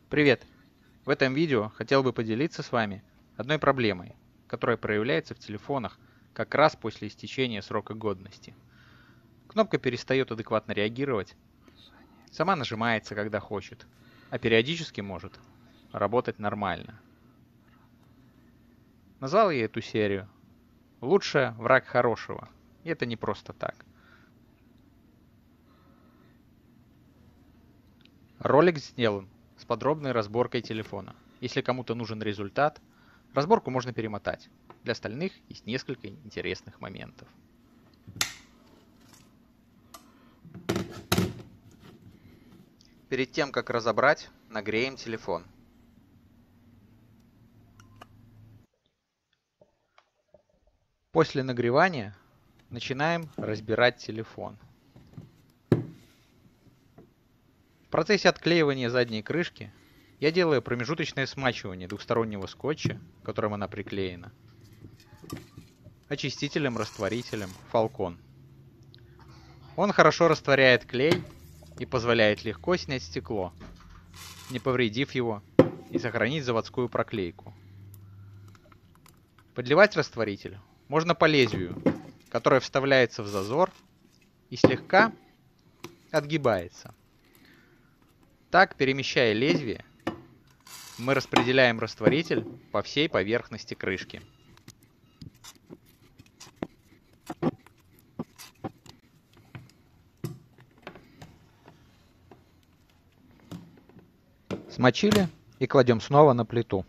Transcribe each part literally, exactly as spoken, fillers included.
Привет! В этом видео хотел бы поделиться с вами одной проблемой, которая проявляется в телефонах как раз после истечения срока годности. Кнопка перестает адекватно реагировать, сама нажимается, когда хочет, а периодически может работать нормально. Назвал я эту серию «Лучше враг хорошего». И это не просто так. Ролик сделан с подробной разборкой телефона. Если кому-то нужен результат, разборку можно перемотать. Для остальных есть несколько интересных моментов. Перед тем, как разобрать, нагреем телефон. После нагревания начинаем разбирать телефон. В процессе отклеивания задней крышки я делаю промежуточное смачивание двухстороннего скотча, которым она приклеена, очистителем-растворителем Falcon. Он хорошо растворяет клей и позволяет легко снять стекло, не повредив его, и сохранить заводскую проклейку. Подливать растворитель можно по лезвию, которое вставляется в зазор и слегка отгибается. Так, перемещая лезвие, мы распределяем растворитель по всей поверхности крышки. Смочили и кладем снова на плиту.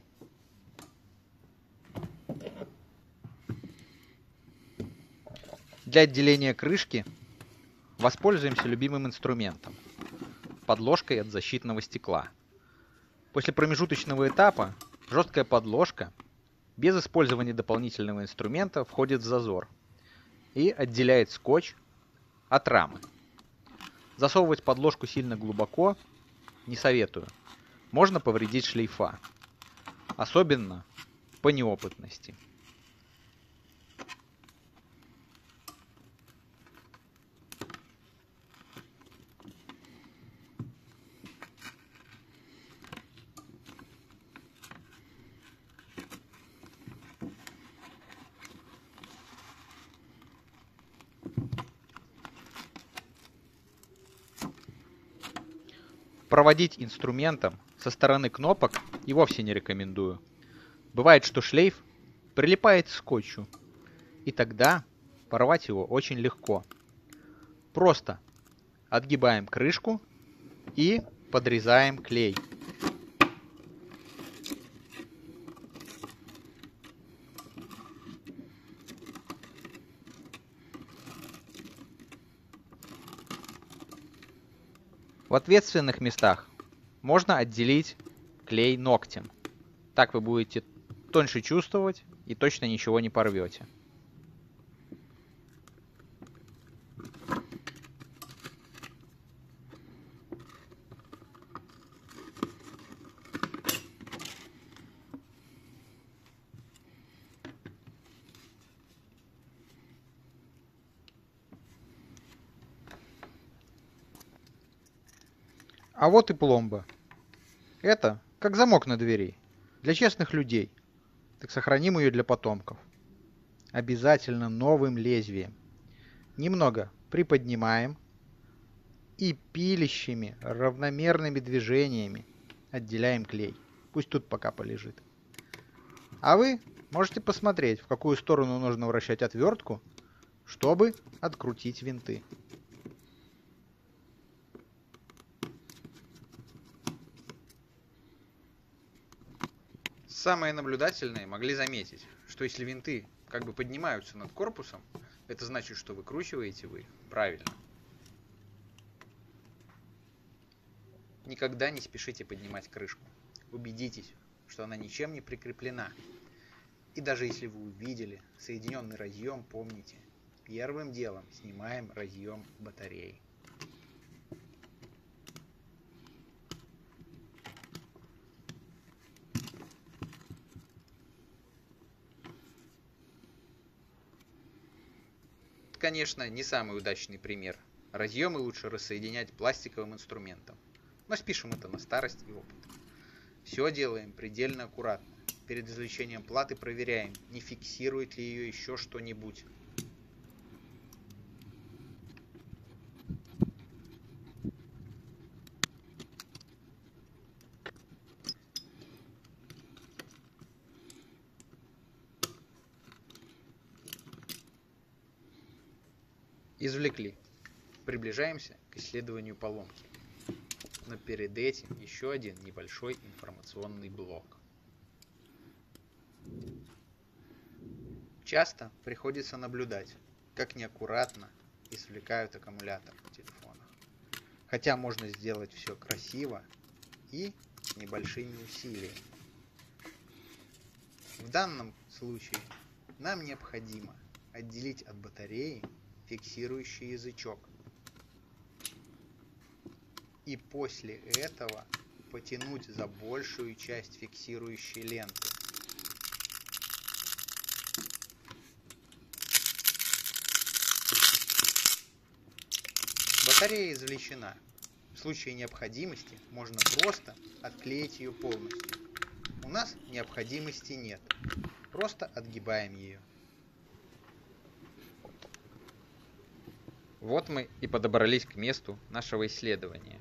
Для отделения крышки воспользуемся любимым инструментом – подложкой от защитного стекла. После промежуточного этапа жесткая подложка без использования дополнительного инструмента входит в зазор и отделяет скотч от рамы. Засовывать подложку сильно глубоко не советую. Можно повредить шлейфа, особенно по неопытности. Проводить инструментом со стороны кнопок и вовсе не рекомендую. Бывает, что шлейф прилипает к скотчу, и тогда порвать его очень легко. Просто отгибаем крышку и подрезаем клей. В ответственных местах можно отделить клей ногтем. Так вы будете тоньше чувствовать и точно ничего не порвете. А вот и пломба. Это как замок на двери. Для честных людей. Так сохраним ее для потомков. Обязательно новым лезвием. Немного приподнимаем и пилищими равномерными движениями отделяем клей. Пусть тут пока полежит. А вы можете посмотреть, в какую сторону нужно вращать отвертку, чтобы открутить винты. Самые наблюдательные могли заметить, что если винты как бы поднимаются над корпусом, это значит, что выкручиваете вы правильно. Никогда не спешите поднимать крышку. Убедитесь, что она ничем не прикреплена. И даже если вы увидели соединенный разъем, помните, первым делом снимаем разъем батареи. Конечно, не самый удачный пример. Разъемы лучше рассоединять пластиковым инструментом. Но спишем это на старость и опыт. Все делаем предельно аккуратно. Перед извлечением платы проверяем, не фиксирует ли ее еще что-нибудь. Извлекли. Приближаемся к исследованию поломки. Но перед этим еще один небольшой информационный блок. Часто приходится наблюдать, как неаккуратно извлекают аккумулятор в телефонах. Хотя можно сделать все красиво и с небольшими усилиями. В данном случае нам необходимо отделить от батареи фиксирующий язычок. И после этого потянуть за большую часть фиксирующей ленты. Батарея извлечена. В случае необходимости можно просто отклеить ее полностью. У нас необходимости нет. Просто отгибаем ее. Вот мы и подобрались к месту нашего исследования.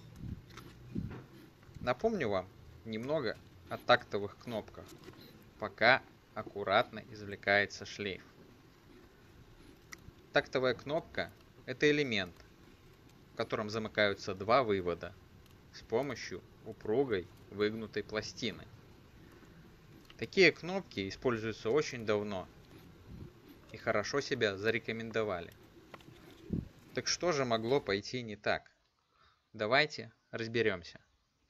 Напомню вам немного о тактовых кнопках, пока аккуратно извлекается шлейф. Тактовая кнопка – это элемент, в котором замыкаются два вывода с помощью упругой выгнутой пластины. Такие кнопки используются очень давно и хорошо себя зарекомендовали. Так что же могло пойти не так? Давайте разберемся.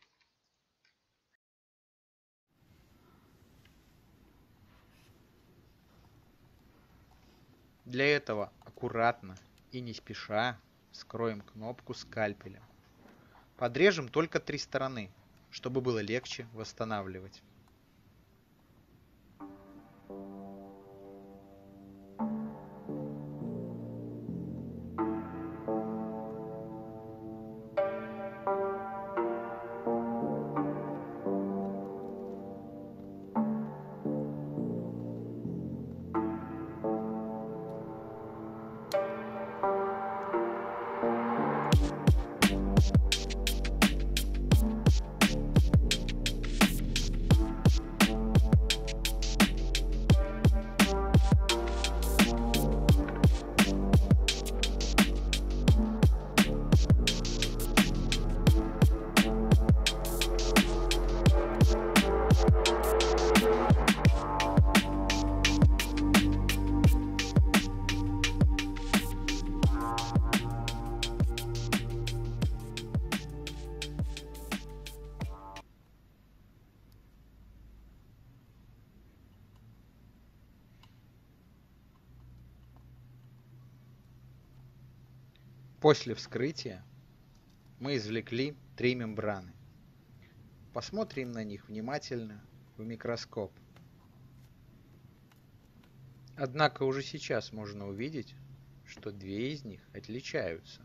Для этого аккуратно и не спеша вскроем кнопку скальпелем. Подрежем только три стороны, чтобы было легче восстанавливать. После вскрытия мы извлекли три мембраны. Посмотрим на них внимательно в микроскоп. Однако уже сейчас можно увидеть, что две из них отличаются.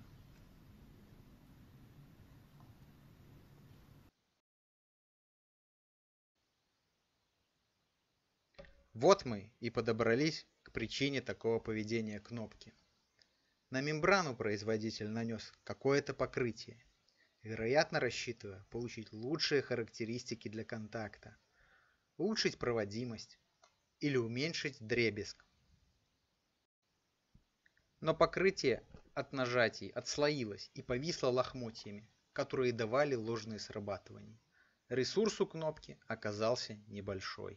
Вот мы и подобрались к причине такого поведения кнопки. На мембрану производитель нанес какое-то покрытие, вероятно рассчитывая получить лучшие характеристики для контакта, улучшить проводимость или уменьшить дребезг. Но покрытие от нажатий отслоилось и повисло лохмотьями, которые давали ложные срабатывания. Ресурс у кнопки оказался небольшой.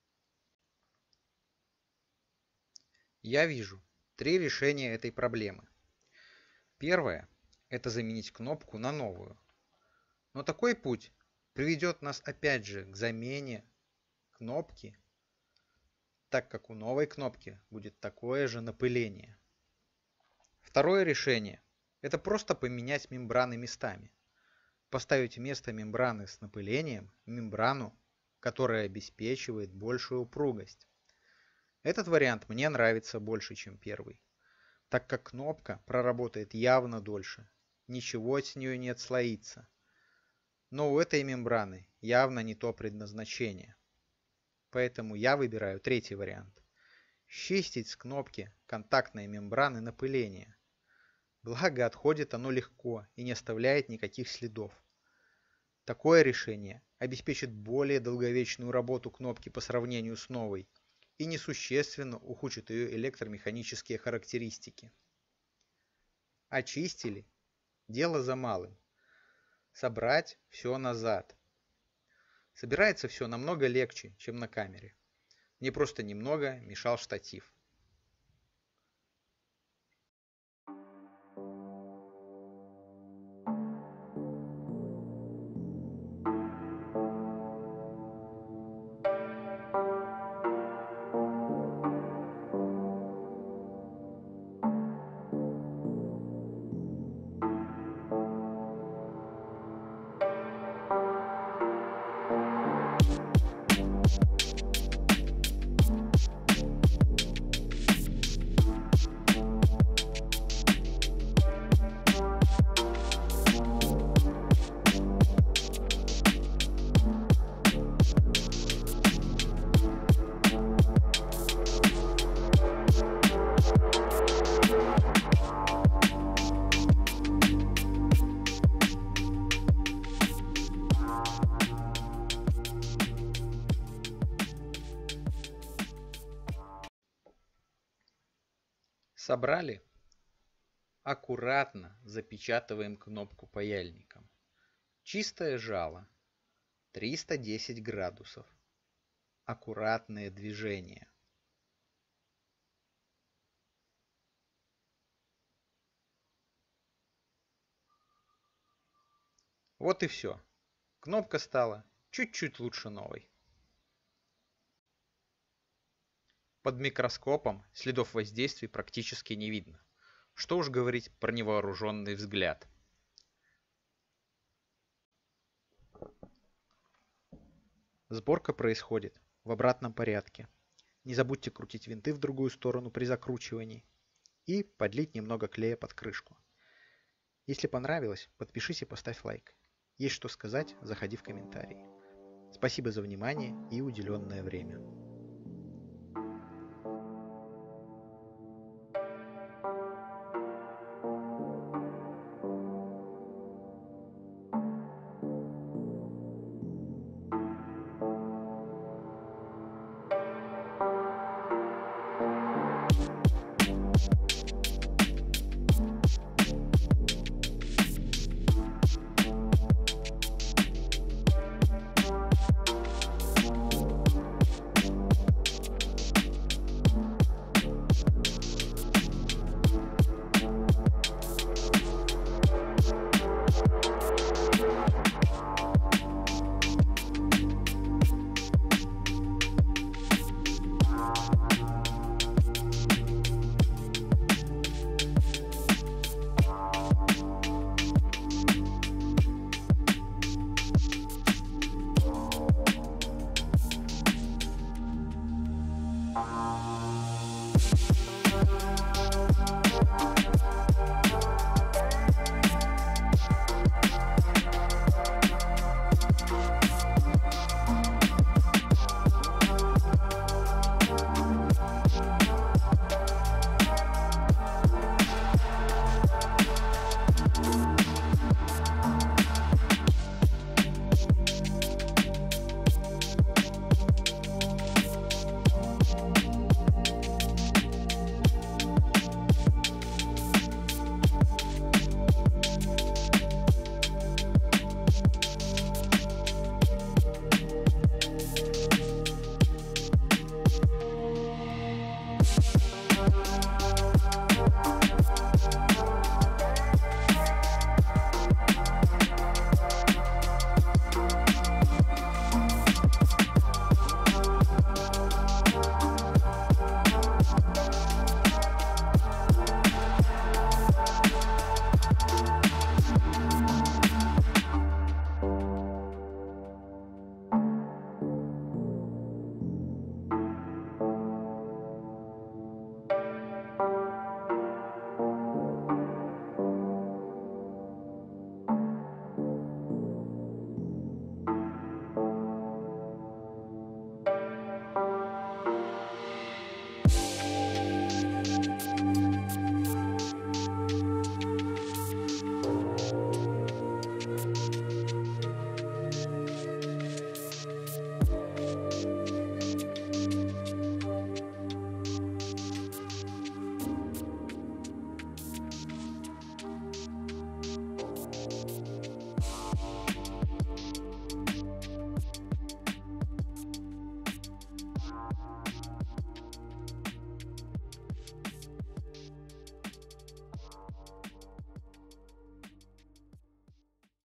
Я вижу три решения этой проблемы. Первое – это заменить кнопку на новую. Но такой путь приведет нас опять же к замене кнопки, так как у новой кнопки будет такое же напыление. Второе решение – это просто поменять мембраны местами. Поставить вместо мембраны с напылением мембрану, которая обеспечивает большую упругость. Этот вариант мне нравится больше, чем первый, так как кнопка проработает явно дольше, ничего от нее не отслоится. Но у этой мембраны явно не то предназначение. Поэтому я выбираю третий вариант. Счистить с кнопки контактной мембраны напыление. Благо отходит оно легко и не оставляет никаких следов. Такое решение обеспечит более долговечную работу кнопки по сравнению с новой и несущественно ухудшит ее электромеханические характеристики. Очистили? Дело за малым. Собрать все назад. Собирается все намного легче, чем на камере. Мне просто немного мешал штатив. Собрали? Аккуратно запечатываем кнопку паяльником. Чистое жало. триста десять градусов. Аккуратные движения. Вот и все. Кнопка стала чуть-чуть лучше новой. Под микроскопом следов воздействий практически не видно. Что уж говорить про невооруженный взгляд. Сборка происходит в обратном порядке. Не забудьте крутить винты в другую сторону при закручивании и подлить немного клея под крышку. Если понравилось, подпишись и поставь лайк. Есть что сказать, заходи в комментарии. Спасибо за внимание и уделенное время.